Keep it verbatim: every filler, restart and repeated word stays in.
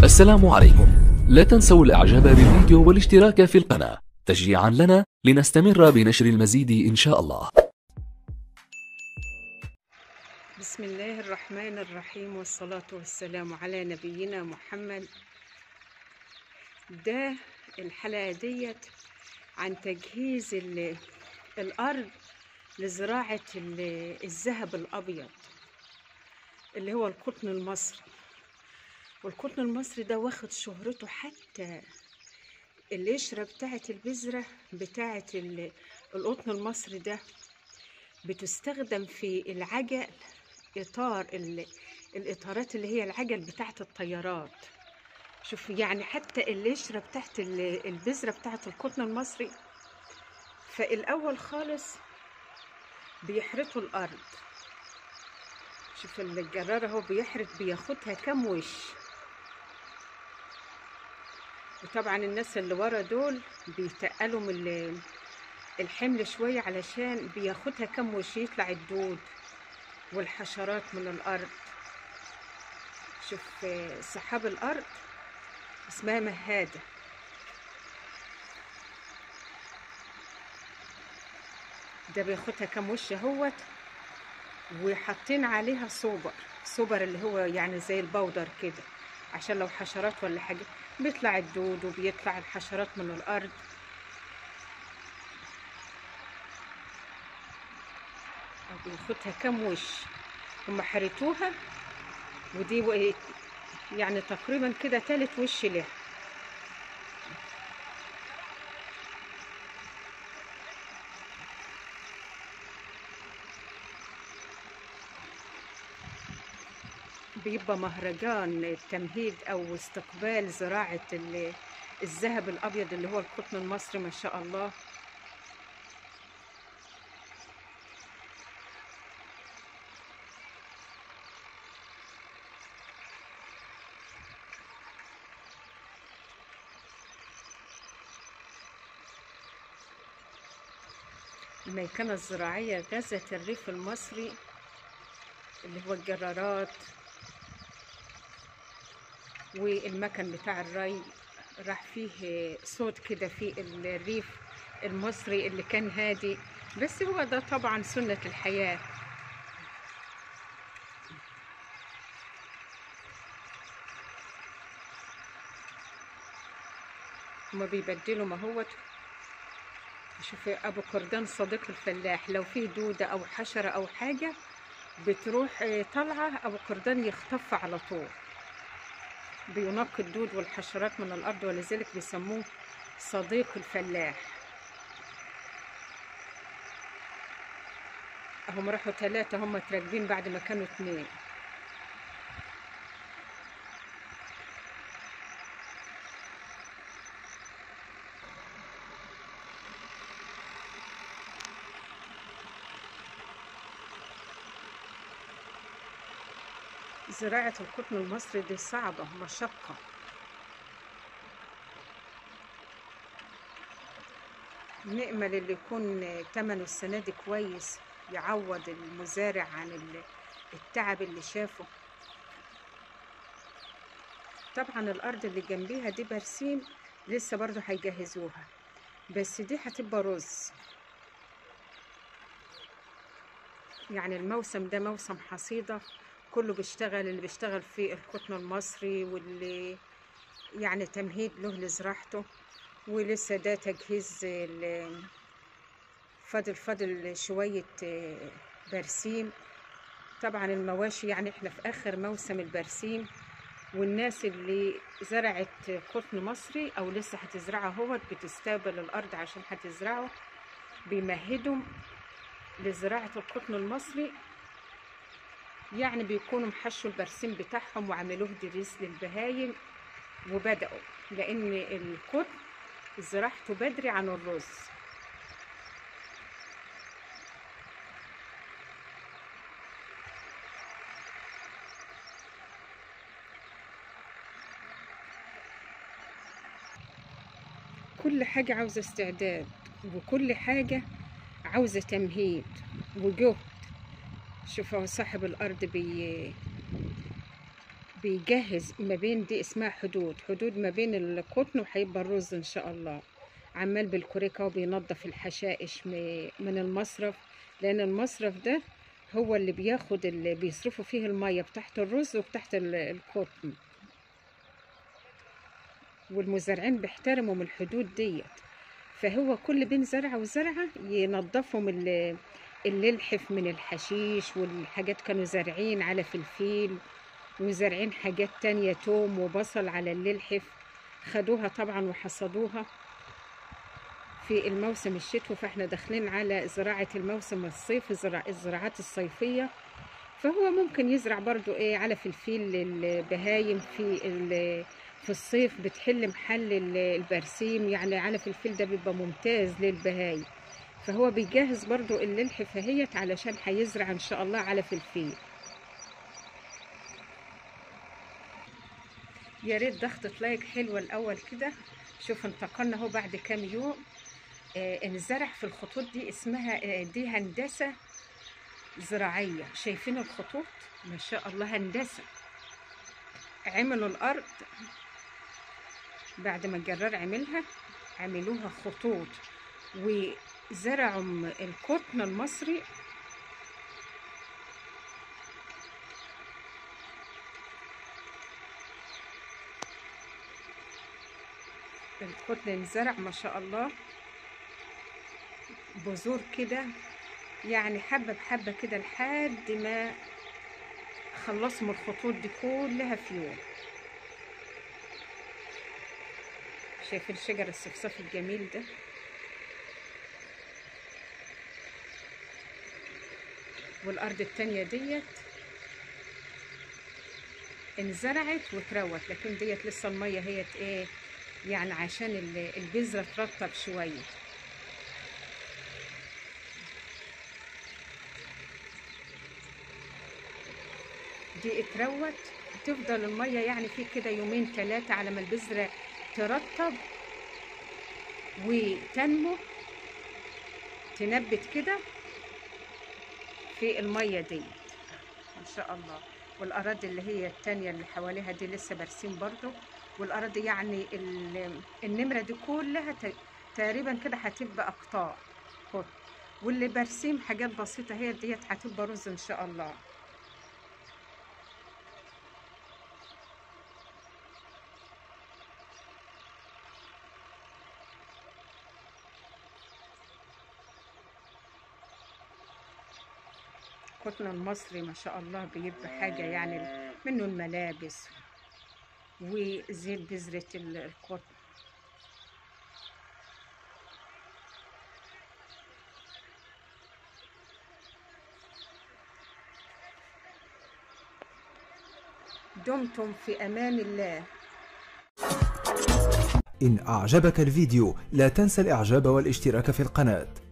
السلام عليكم. لا تنسوا الاعجاب بالفيديو والاشتراك في القناة تشجيعا لنا لنستمر بنشر المزيد ان شاء الله. بسم الله الرحمن الرحيم، والصلاة والسلام على نبينا محمد. ده الحلقة ديت عن تجهيز الأرض لزراعة الذهب الأبيض اللي هو القطن المصري. والقطن المصري ده واخد شهرته، حتى القشرة بتاعة البذرة بتاعة القطن المصري ده بتستخدم في العجل، إطار الإطارات اللي هي العجل بتاعة الطيارات. شوف يعني حتى القشرة بتاعة البذرة بتاعة القطن المصري، فالأول خالص بيحرثوا الأرض. شوف الجرار اهو بيحرث، بياخدها كام وش. وطبعا الناس اللي ورا دول بيتقلوا من الحمل شوية علشان بياخدها كام وش، يطلع الدود والحشرات من الأرض. شوف سحاب الأرض اسمها مهادة. ده بياخدها كام وش اهوت، وحاطين عليها صوبر صوبر اللي هو يعني زي البودر كده، عشان لو حشرات ولا حاجة بيطلع الدود وبيطلع الحشرات من الأرض. بياخدها كام وش، هم حرتوها، ودي يعني تقريبا كده تالت وش له. بيبقى مهرجان تمهيد او استقبال زراعة الذهب الابيض اللي هو القطن المصري، ما شاء الله. الميكنة الزراعية غزت الريف المصري، اللي هو الجرارات والمكن بتاع الري. راح فيه صوت كده في الريف المصري اللي كان هادي، بس هو ده طبعا سنة الحياة. هما بيبدلوا ما هو. شوفي ابو قردان صديق الفلاح، لو فيه دودة او حشرة او حاجة بتروح طالعة ابو قردان يخطف على طول، بينقي الدود والحشرات من الارض، ولذلك بيسموه صديق الفلاح. هم راحوا ثلاثة، هم تراكبين بعد ما كانوا اثنين. زراعة القطن المصري دي صعبة، مشقة. نأمل اللي يكون تمنه السنة دي كويس، يعوض المزارع عن التعب اللي شافه. طبعا الأرض اللي جنبيها دي برسيم، لسه برضو هيجهزوها، بس دي هتبقى رز. يعني الموسم ده موسم حصيدة، كله بيشتغل، اللي بيشتغل في القطن المصري واللي يعني تمهيد له لزراعته. ولسه ده تجهيز، فاضل فاضل شوية برسيم. طبعا المواشي، يعني احنا في اخر موسم البرسيم، والناس اللي زرعت قطن مصري او لسه هتزرعه هو بتستقبل الارض عشان هتزرعه، بيمهدوا لزراعة القطن المصري. يعني بيكونوا محشوا البرسيم بتاعهم وعملوه دريس للبهايم وبدأوا، لان القطن زراعته بدري عن الرز. كل حاجة عاوزة استعداد، وكل حاجة عاوزة تمهيد وجهد. شوفوا صاحب الأرض بي بيجهز ما بين، دي اسمها حدود، حدود ما بين القطن وهيبقى الرز ان شاء الله. عمال بالكوريكا وبينظف الحشائش من المصرف، لان المصرف ده هو اللي بياخد اللي بيصرفوا فيه الميه بتاعت الرز وبتاعت القطن، والمزارعين بيحترموا من الحدود ديت. فهو كل بين زرعه وزرعه ينظفهم الللحف من الحشيش والحاجات. كانوا زارعين على فلفيل وزارعين حاجات تانية، توم وبصل على الللحف، خدوها طبعا وحصدوها في الموسم الشتوي. فاحنا داخلين على زراعة الموسم الصيف، الزراعات الصيفية. فهو ممكن يزرع برضو ايه على فلفيل البهايم في في الصيف، بتحل محل البرسيم. يعني على فلفيل ده بيبقى ممتاز للبهايم. فهو بيجهز برضو الللحف اهيت علشان هيزرع ان شاء الله على فلفيل. يا ريت ضغطة لايك حلوة الاول كده. شوف انتقلنا اهو بعد كام يوم. آه انزرع في الخطوط دي، اسمها آه دي هندسة زراعية. شايفين الخطوط ما شاء الله، هندسة. عملوا الارض بعد ما الجرار عملها، عملوها خطوط وزرعوا القطن المصري. القطن انزرع ما شاء الله بذور كده، يعني حبة بحبة كده لحد ما خلصوا من الخطوط دي كلها في يوم. شايفين شجر الصفصاف الجميل ده؟ والارض التانية ديت انزرعت وتروت، لكن ديت لسه المية هيت ايه يعني عشان البذرة ترطب شوية. دي اتروت، تفضل المية يعني فيه كده يومين ثلاثة على ما البذرة ترطب وتنمو تنبت كده في المية دي ان شاء الله. والاراضي اللي هي التانية اللي حواليها دي لسه برسيم برضو. والاراضي يعني النمرة دي كلها تقريبا كده هتبقى اقطاع قطن، واللي برسيم حاجات بسيطة هي ديت هتبقى رز ان شاء الله. القطن المصري ما شاء الله بيبقى حاجة يعني منه الملابس وزيت بذرة القطن. دمتم في أمان الله. إن أعجبك الفيديو لا تنسى الإعجاب والاشتراك في القناة.